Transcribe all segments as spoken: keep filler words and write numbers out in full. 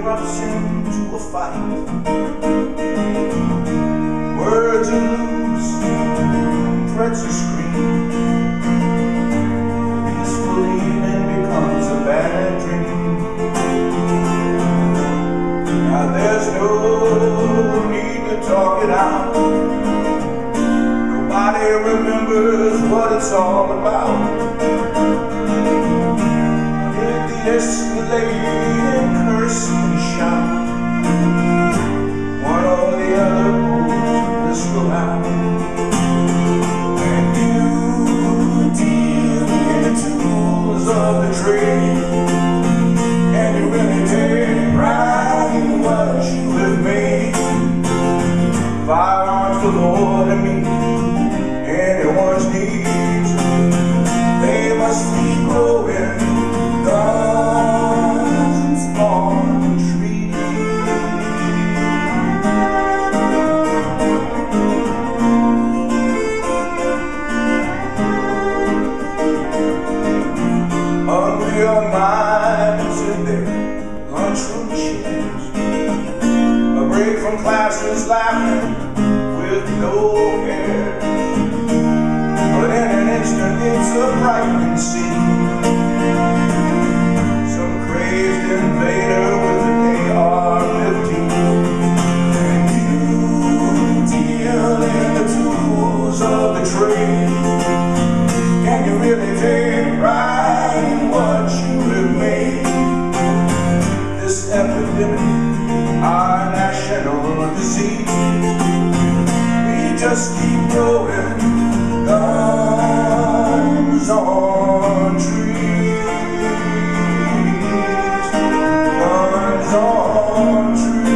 erupts into a fight. Words are loose, threats are screamed. Peaceful evening becomes a bad dream. Now there's no need to talk it out. Nobody remembers what it's all about. Escalating, curse and shout. One or the other pulls this will out. And you deal in the tools of the trade, and you really take pride in what you have made. Firearms galore to meet anyone's needs. They must be growing. Young minds in their lunchroom chairs, a break from classes, laughing with no care. But in an instant it's a frightening scene. Some crazed invader with an A R fifteen. And you deal in the tools of the trade. Can you really take pride in what you have made? This epidemic, our national disease, we just keep growing, guns on trees, guns on trees.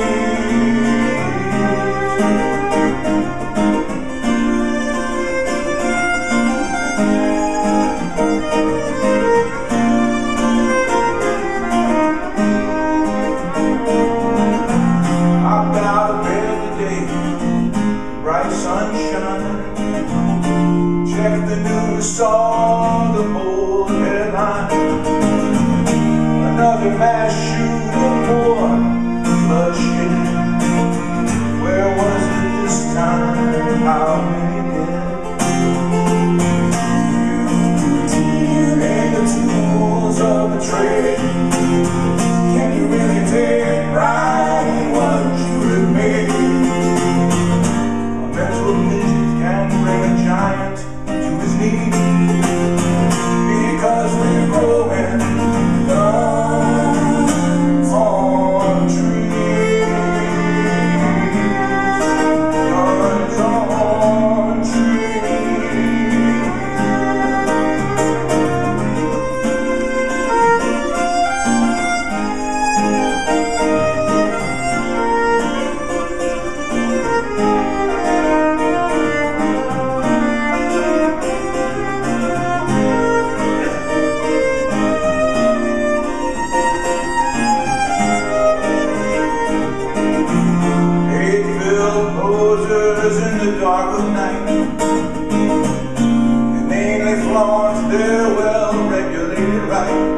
Sunshine, check the news, saw the bold headline. Another mass shooting, more bloodshed. Where was it this time? How many dead? You deal in the tools of the trade. Can you really take pride in what you have made? Can bring a giant to his knees, because we're growing guns on trees, guns on in the dark of night, and mainly flaunt their well-regulated right.